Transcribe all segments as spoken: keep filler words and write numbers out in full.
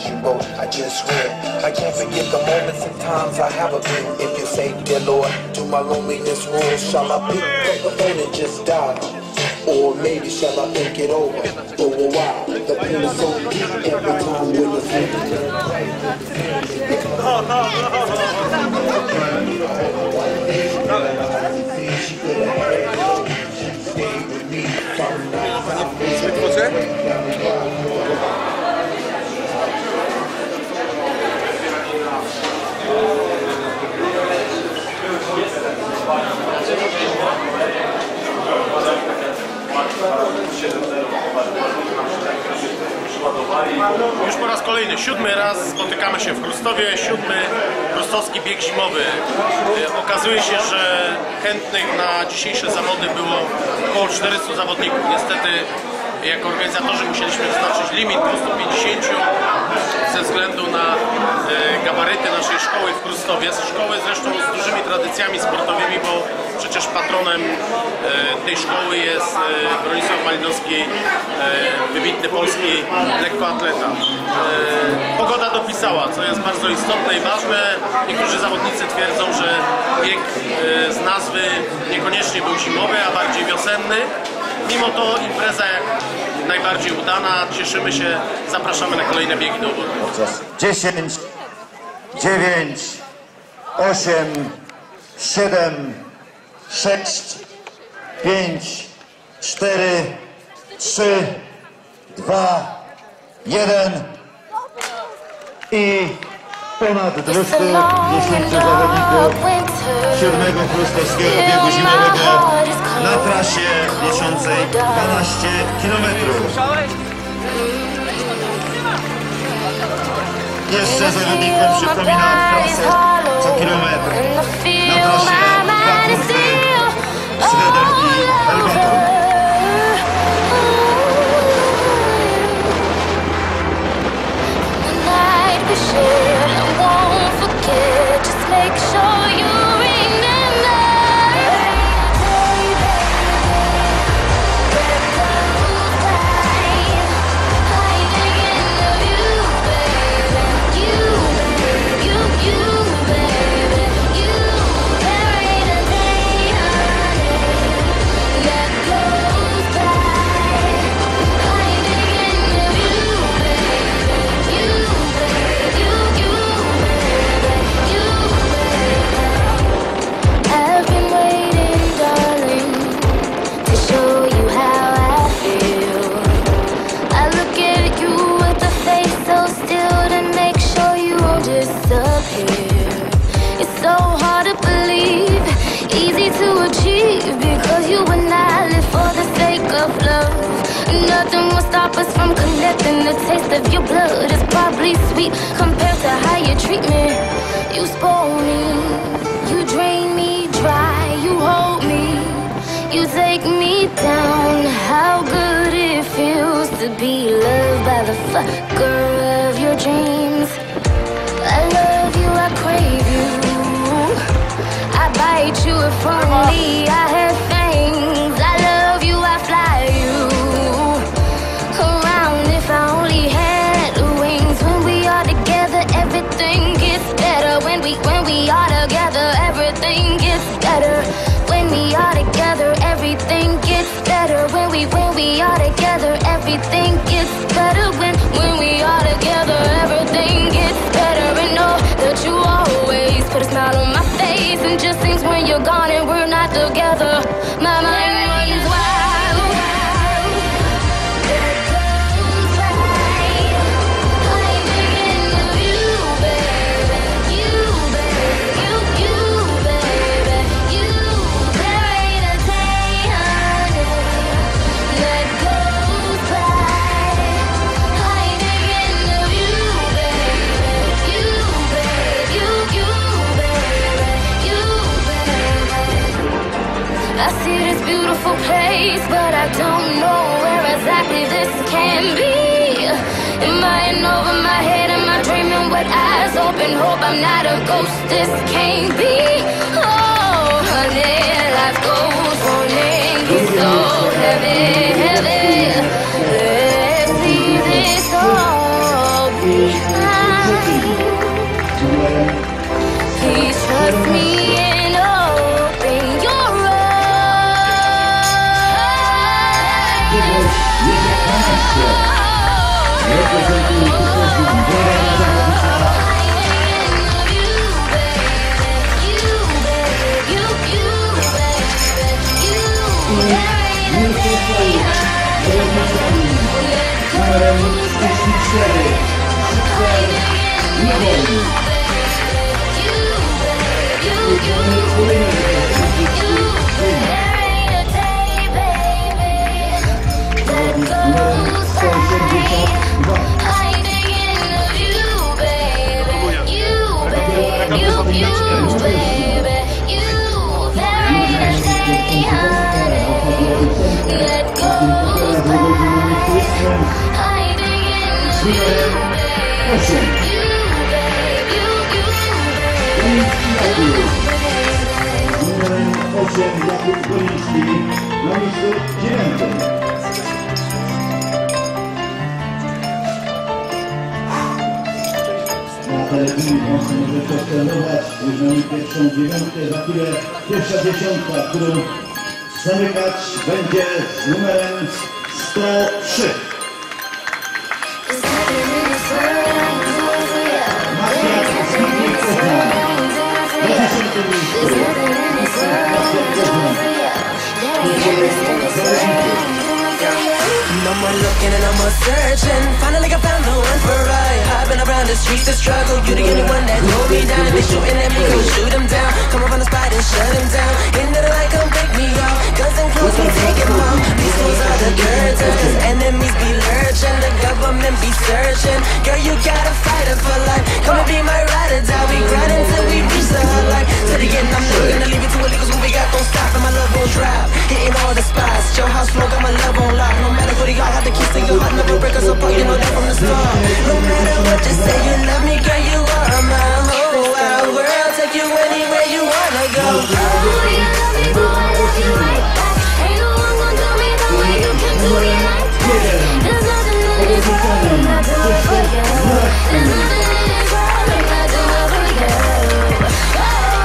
you wrote, I just read. I can't forget the moments and times I haven't been. If you say, dear Lord, do my loneliness rule, shall I pick up the phone and just die? Or maybe shall I think it over for a while? The pain is so deep every time when you're thinking. Już po raz kolejny, siódmy raz spotykamy się w Chrustowie, siódmy Chrustowski bieg zimowy. Okazuje się, że chętnych na dzisiejsze zawody było około czterystu zawodników. Niestety jako organizatorzy musieliśmy wyznaczyć limit stu pięćdziesięciu ze względu na gabaryty naszej szkoły w Chrustowie. Szkoły zresztą z dużymi tradycjami sportowymi, bo przecież patronem tej szkoły jest Bronisław Malinowski, wybitny polski lekkoatleta. Pogoda dopisała, co jest bardzo istotne i ważne. Niektórzy zawodnicy twierdzą, że bieg z nazwy niekoniecznie był zimowy, a bardziej wiosenny. Mimo to impreza jak najbardziej udana, cieszymy się, zapraszamy na kolejne biegi do obozu. dziesięć, dziewięć, osiem, siedem, sześć, pięć, cztery, trzy, dwa, jeden i ponad dwieście dziesięciu zawodników siódmego Chrustowskiego biegu zimowego na trasie liczącej dwanaście kilometrów. Jeszcze zawodnikom przypominam trasę co kilometr na trasie dwa punkty z Redem i Helgotą. Nothing will stop us from connecting. The taste of your blood is probably sweet compared to how you treat me. You spoil me, you drain me dry, you hold me, you take me down. How good it feels to be loved by the fucker of your dreams. I love you, I crave you, I bite you if only I had fangs. I love you, I fly you around if I only had wings. When we are together, everything gets better. When we, when we are together, everything gets better. When we are together, everything gets better. When we, when we are together, everything gets better. When, when we are together, everything gets better. And know that you always put a smile on my face. And just seems when you're gone and we're not together, my mind runs wild. I see this beautiful place, but I don't know where exactly this can be. Am I in over my head? Am I dreaming with eyes open? Hope I'm not a ghost, this can't be. Oh, honey, life goes on and gets so heavy, heavy. Let's leave this all behind. trzydzieści cztery. Nie wolno. osiem Jakub Goliński na miejscu dziewiątym. Na telewizji Państwo możecie obserwować wyznanie pierwszą dziewiątkę, za chwilę pierwsza dziesiątka, którą zamykać będzie z numerem sto trzy. No more looking and no more searching. Finally I found the one for right. I've been around the streets to struggle. You the only one that hold me down. They shooting at me, go shoot them down. Come up on the spot and shut them down. Into the light, come pick me up. Guns and clothes, we take them off. Pistols are the curtains. Enemies be lurching. The government be searching. Girl, you gotta fight it for life. Come and be my ride or die. We grind until we reach the highlight. To the end, I'm never gonna leave it to illegal. When we got don't stop and my love won't drop. Hitting all the spots. Your house flow, got my love on lock. No matter what y'all have the keys to your heart, never break us apart. You know that from the start. No matter what you say, you love me, girl. You are my whole wide world. Take you anywhere you wanna go. Oh, you love me, boy, I love you right back. Ain't no one gonna do me the way you can do me like that. There's nothing in this world I'm not doing for you. There's nothing in this world I'm not doing for you. Oh,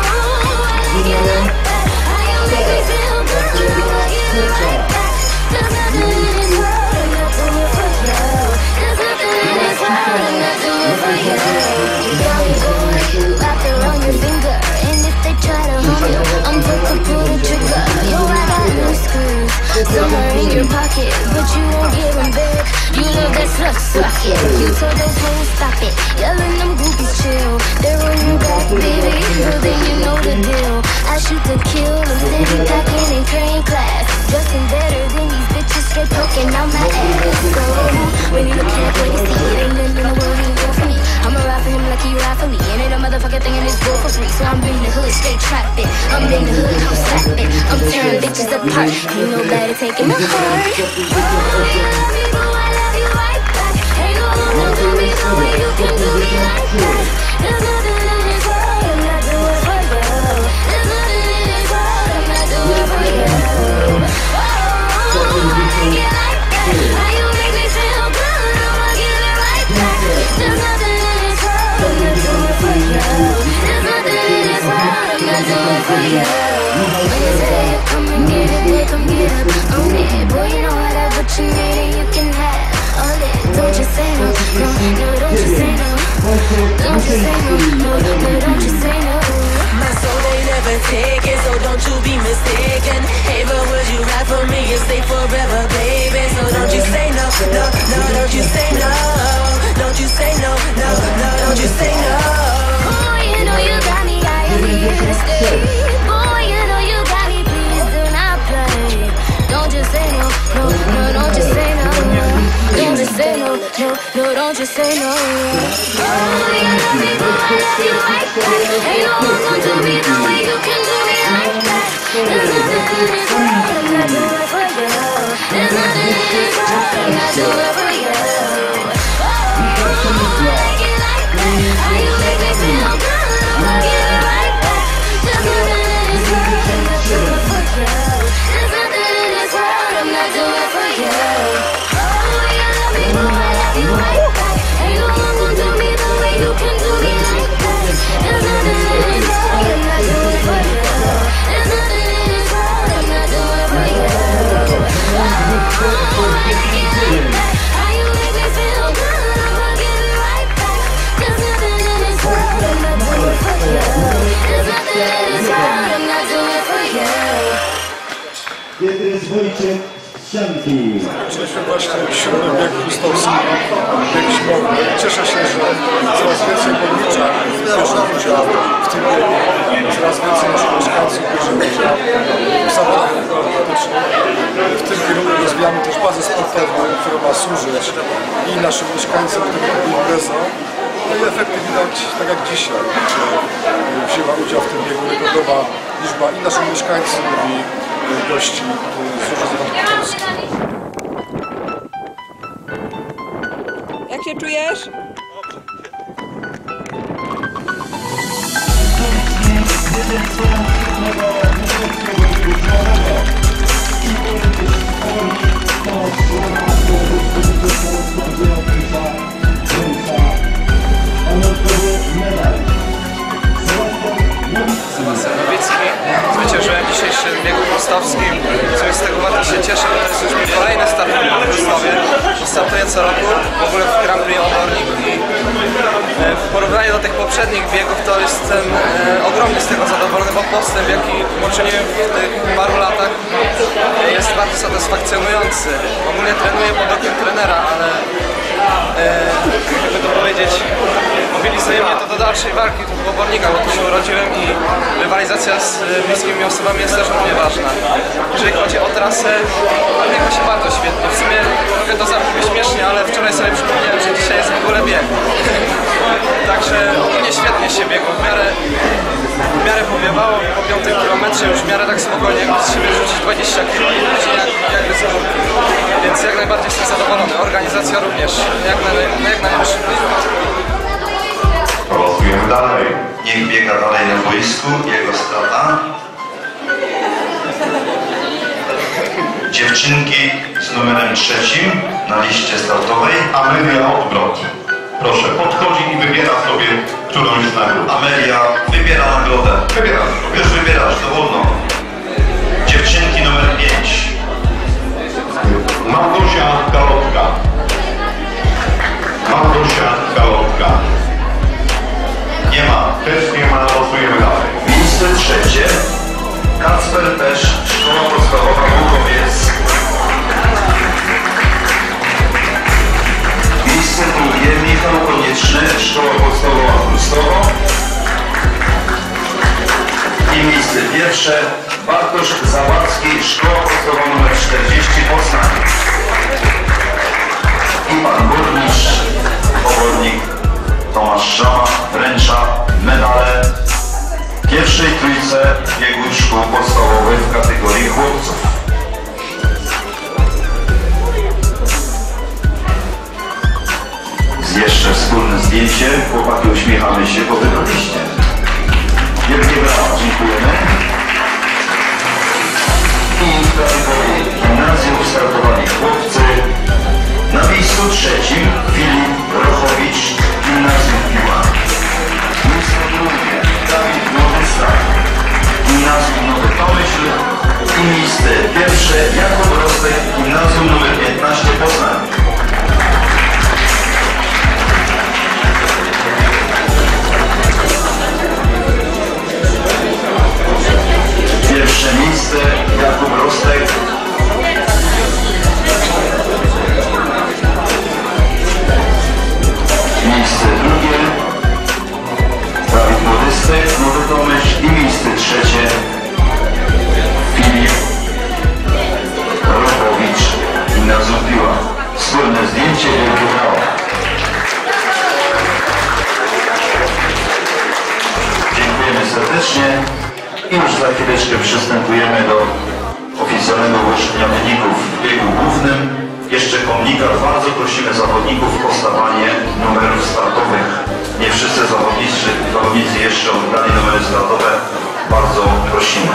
I like you like that. How you make me feel good. I like you like that. There's nothing in this world I'm not doing for you. There's nothing in this world I'm not doing for you. You got me going, wrapped around your finger. And if they try to harm you, I'm quick to pull the trigger. Yo, I got no screws somewhere in your pocket, but you won't give them back. You love that slush socket. You told those hoes stop it. Yelling them groupies chill. They're on your back, baby. Well, then you know the deal. I shoot to kill. I'm steady packing in crane class. Dressing better than these bitches, straight poking out my ass. So when you look at what you see, it ain't nothing in the world he ain't go for me. I'ma ride for him like he ride for me. And ain't a motherfucker thing in this go for free. So I'm bringing the hood straight trapping. I'm in the hood, I'm slapping. I'm tearing bitches apart. Ain't nobody taking my heart. Oh, you love me, but I love you right back. Ain't no one gonna do me the way you can do me like that. There's nothing in this world I'm not doing for you. There's nothing in this world I'm not doing for you. Oh, I like it like that. How you make me feel good, I'ma give it right back. There's nothing in this world I'm not doing for you. There's nothing in this world I'm not doing for you. When you say you come and get it, boy, come get it. I'm it, boy, you know I got what you need and you can have all it. Don't you say no, no, no, don't you say no. Don't you say no, no, no, don't you say no. My soul ain't never taken, so don't you be mistaken. Hey, but would you ride for me and stay forever, baby? So don't you say no, no, no, don't you say no. Don't you say no, no, no, don't you say no. Boy, you know you got me, I am here to stay. Boy, you know you got me, please do not play. Don't just say no, no, no, don't just say no. Don't just say no, no, no, don't just say no. Oh, you love me, but I love you like that. Ain't no one gonna do me the way you can do me like that. There's nothing in this world I'm not doing for you. There's nothing in this world I'm not doing for you. Oh, I like it like that. How you make me feel good, I'ma give it right back. There's nothing in this world I'm not doing for you. There's nothing in this world I'm not doing for you. Oh, you love me, but I love you right back. Ain't no one gonna do me the way you can do me like that. There's nothing in this world I'm not doing for you. There's nothing in this world I'm not doing for you. Oh, I like it like that. How you make me feel good, I'ma give it right back. There's nothing in this world I'm not doing for you. There's nothing in this world I'm not doing for you. Kiedy jest Wojciech Strzanki. Zaczęliśmy właśnie siódmy bieg chustowski, bieg zimowy. Cieszę się, że coraz więcej burmistrza bierze udział w tym biegu. Coraz więcej naszych mieszkańców bierze udział w zawodach akrobatycznych. W tym kierunku rozwijamy też bazę sportową, która ma służyć i naszym mieszkańcom, którzy robią imprezą. No i efekty widać tak jak dzisiaj, gdzie wzięła udział w tym biegu rekordowa liczba i naszych mieszkańców, i gości z różnych Polski. Jak się czujesz? Nowicki. Zwyciężyłem w dzisiejszym biegu prostowskim. W sumie z tego bardzo się cieszę, bo to jest już mój kolejny start w Prostowie. Startuję co roku, w ogóle w Grand Prix Obornik i w porównaniu do tych poprzednich biegów to jestem ogromnie z tego zadowolony, bo postęp jaki poczyniłem w tych paru latach jest bardzo satysfakcjonujący. Ogólnie trenuję pod okiem trenera, ale jakby to powiedzieć, mobilizuje mnie to do dalszej walki tu w Obornikach, bo tu się urodziłem i rywalizacja z bliskimi osobami jest też równie ważna. Jeżeli chodzi o trasę, biega się bardzo świetnie. W sumie trochę to zabrzmi śmiesznie, ale wczoraj sobie przypomniałem, że dzisiaj jest w ogóle bieg. Także ogólnie świetnie się biegło, w miarę, w miarę powiewało i po piątym kilometrze już w miarę tak spokojnie, jakby z siebie rzucić dwadzieścia kilo i ludzi jak, jakby z górki. Więc jak najbardziej jestem zadowolony. Organizacja również, jak na, jak na najwyższym poziomie. Prowokujemy dalej. Niech biega dalej na boisku, jego strata. Dziewczynki z numerem trzecim na liście startowej. Amelia Odwrot. Proszę, podchodzi i wybiera sobie którąś z nagród. Amelia wybiera nagrodę. Wybierasz. Już wybierasz, dowolną. Dziewczynki numer pięć. Małgosia Galotka. Małgosia Galotka. Nie ma, też nie ma, losujemy dalej. Miejsce trzecie. Kacper Pesz, Szkoła Podstawowa Głuchowiec. Miejsce drugie. Michał Konieczny, Szkoła Podstawowa Prustowo. I miejsce pierwsze. Bartosz Zawadzki, Szkoła Podstawowa nr czterdzieści Poznań. I pan burmistrz, Obornik Tomasz Szama wręcza medale pierwszej trójce biegu szkół podstawowych w kategorii chłopców. Jeszcze wspólne zdjęcie. Chłopaki, uśmiechamy się, bo wybraliście. Wielkie brawa, dziękujemy. I w gimnazjum startowali chłopcy. Na miejscu trzecim Filip Rochowicz, Gimnazjum Piła. Miejsce drugie Dawid Młodysta, Gimnazjum Nowy Tomyśl. I miejsce pierwsze Jakub Rostek, Gimnazjum numer piętnaście Poznań. Pierwsze miejsce Jakub Rostek. Miejsce drugie Dawid Młodystek, Nowy Tomyśl. I miejsce trzecie Filip Rochowicz, Gimnazjum Piła. Wspólne zdjęcie, wielkie brawa. Dziękujemy serdecznie. I już za chwileczkę przystępujemy do oficjalnego ogłoszenia wyników w biegu głównym. Jeszcze komunikat. Bardzo prosimy zawodników o stawanie numerów startowych. Nie wszyscy zawodnicy, zawodnicy jeszcze oddali numery startowe. Bardzo prosimy.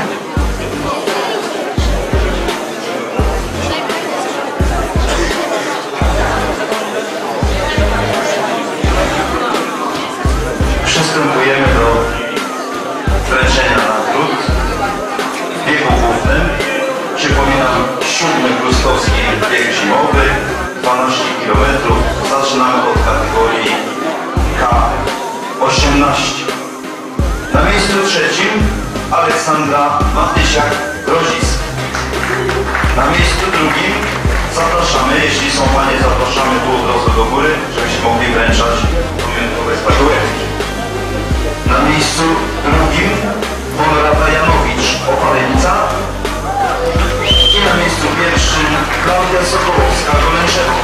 Przystępujemy do wręczenia nagród w biegu głównym. Przypominam, siódmy Krustowski bieg zimowy, dwanaście kilometrów. Zaczynamy od kategorii K osiemnaście. Na miejscu trzecim Aleksandra Matysiak-Grodzisk. Na miejscu drugim zapraszamy, jeśli są panie, zapraszamy tu od razu do góry, żebyście mogli wręczać pamiątkowe statuetki. Na miejscu drugim Konrada Janowicz, Opalenica. I na miejscu pierwszym Klaudia Sokołowska, Golęczewo.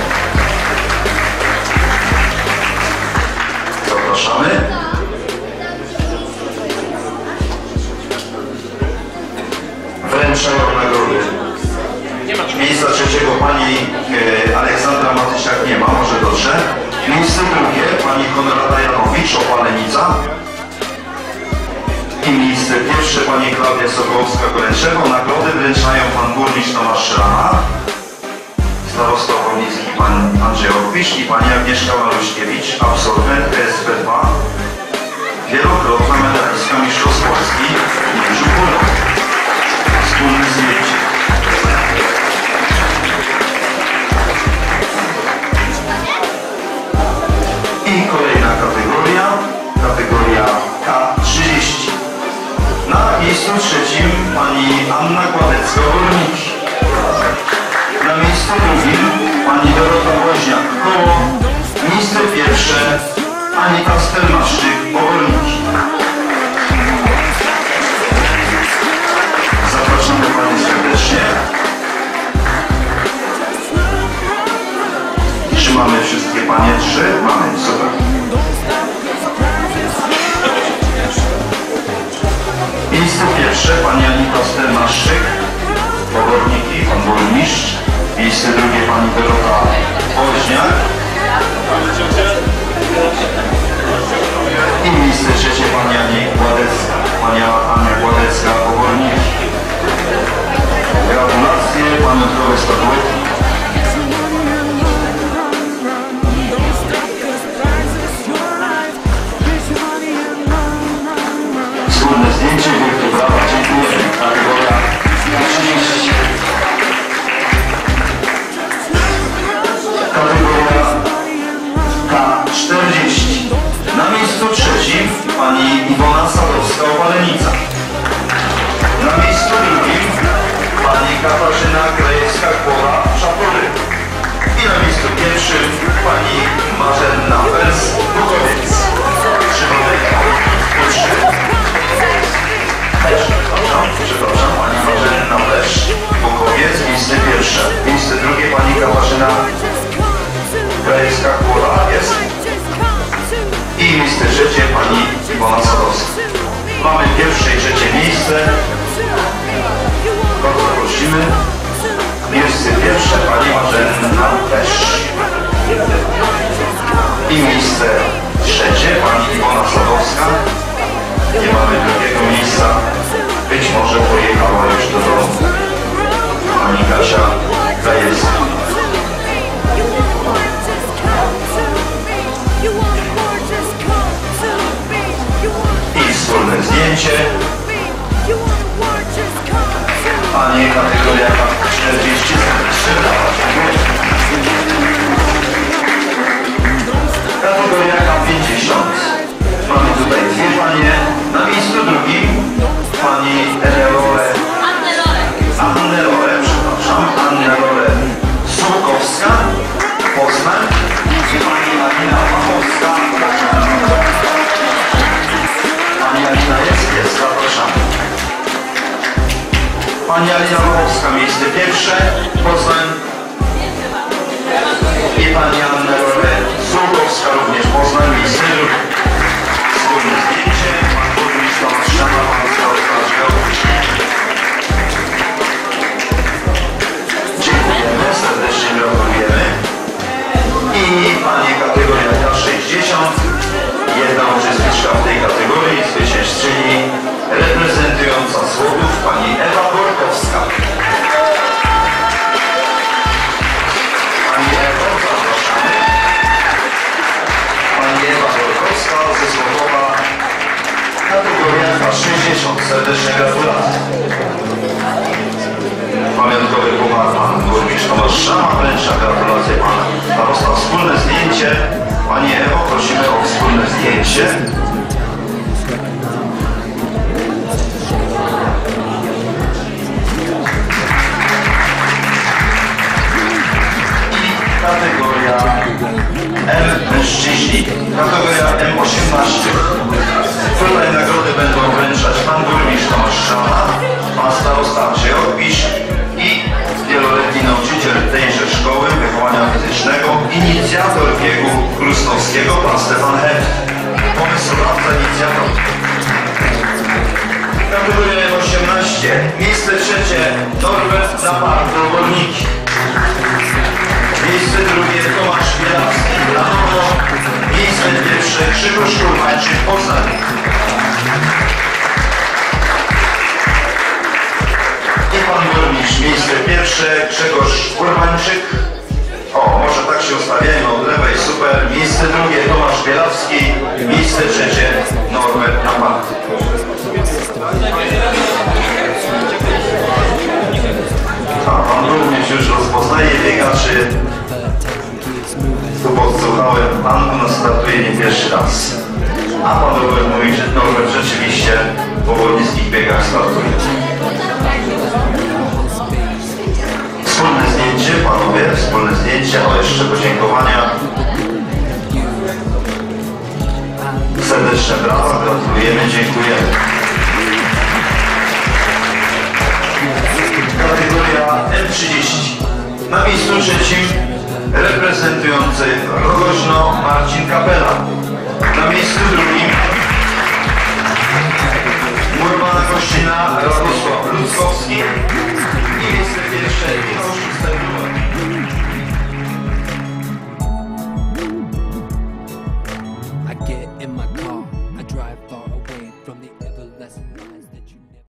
Zapraszamy. Wręczają nagrody. Miejsca trzeciego pani e, Aleksandra Matysiak nie ma, może dotrze. Miejsce drugie pani Konrada Janowicz, Opalenica. I miejsce pierwsze pani Klaudia Sokołowska, Golęczewo. Nagrody wręczają pan burmistrz Tomasz Szrama, starosta Opolnicki pan Andrzej Orpisz i pani Agnieszka Maruśkiewicz, absolwent S P dwa, wielokrotna medalistka mistrzostw Polski w Między Pólą. Wspólne zdjęcie. I kolejna kategoria, kategoria K trzydzieści. Na miejscu trzecim pani Anna Kładecka-Wolniki. Na miejscu drugim pani Dorota Woźniak, Koło. Miejsce pierwsze Anika Stelmaszczyk, Powolniki. Zapraszamy panie serdecznie. Czy mamy wszystkie panie trzy? Mamy, super. Miejsce pierwsze pani Anita Stelmaszczyk, Powolniki, pan burmistrz. Miejsce drugie pani Dorota Woźniak. I miejsce trzecie pani Ania Kładecka, pani Ania Kładecka, Powolniki. Gratulacje, pamiątkowe statuetki. Wspólne zdjęcie, wielkie brawa, dziękuję. Kategoria trzydzieści. Kategoria K czterdzieści. Na miejscu trzecim pani Iwona Sadowska, Opalenica. Na miejscu drugim pani Katarzyna Krajewska-Kłowa, Szapory. I na miejscu pierwszym pani Marzena Wels, Bukowiec. Przypadek trzy. Przepraszam, przepraszam, pani Marzena Wels, Bukowiec. Miejsce pierwsze. Miejsce drugie pani Katarzyna Krajewska-Kłowa jest. I miejsce trzecie pani Iwona Sadowska. Mamy pierwsze i trzecie miejsce. Bardzo prosimy. Miejsce pierwsze pani Marzena też. I miejsce trzecie pani Iwona Sadowska. Nie mamy drugiego miejsca. Być może pojechała już do domu pani Kasia Krajewska. I wspólne zdjęcie. Panie, kategoria czterdzieści trzy. Kategoria K pięćdziesiąt. Mamy tutaj dwie panie. Na miejscu drugim pani Eleonore Annelore, przepraszam, Annelore Sułkowska, Poznań. I pani Alina Machowska. Pani Alina jest, jest, zapraszamy. Pani Alina Machowska, miejsce pierwsze, Poznań. I pani Annelore Sułkowska, również Poznań, miejsce drugie. Wspólne zdjęcie, pan burmistrz Tomasz Szrama, pan starosta Żgałowicz. Dziękujemy, serdecznie gratulujemy. I panie kategoria K sześćdziesiąt, jedna uczestniczka w tej kategorii, zwyciężczyni reprezentująca Słowów, pani Ewa Borkowska. Pani Ewa, zapraszamy. Pani Ewa Borkowska ze Słowowa, kategoria K sześćdziesiąt, serdeczne gratulacje. Pamiątkowy puchar pan burmistrz Tomasz Szrama wręcza, gratulacje pana starosta. Wspólne zdjęcie. Pani Ewo, prosimy o wspólne zdjęcie. mężczyźni, kategoria M osiemnaście. Tutaj nagrody będą wręczać pan burmistrz Tomasz Szrama, pan starosta Andrzej Orbisz i wieloletni nauczyciel tejże szkoły wychowania fizycznego, inicjator biegu krustowskiego, pan Stefan Het. Pomysłodawca, inicjator. Kategoria M osiemnaście. Miejsce trzecie Norbert Zapar, Górniki. Miejsce drugie Tomasz Bielawski, Lanowo. Miejsce pierwsze Grzegorz Kurmańczyk, Poznań. I pan burmistrz. Miejsce pierwsze Grzegorz Kurmańczyk. O, może tak się ustawiajmy od lewej, super. Miejsce drugie Tomasz Bielawski. Miejsce trzecie Norbert Zapar. A pan również już rozpoznaje biegaczy. Tu podsłuchałem, pan u nas startuje nie pierwszy raz. A pan Robert mówi, że Norbert rzeczywiście w obwodnickich biegach startuje. Wspólne zdjęcie, panowie, wspólne zdjęcie, ale jeszcze podziękowania. Serdeczne brawa, gratulujemy, dziękujemy. Kategoria M trzydzieści. Na miejscu trzecim reprezentujący Rogoźno Marcin Kapela. Na miejscu drugim Murowana Kościna Radosław Ludzkowski i miejsce pierwsze Michał Szuster-Gruber. I get in my car.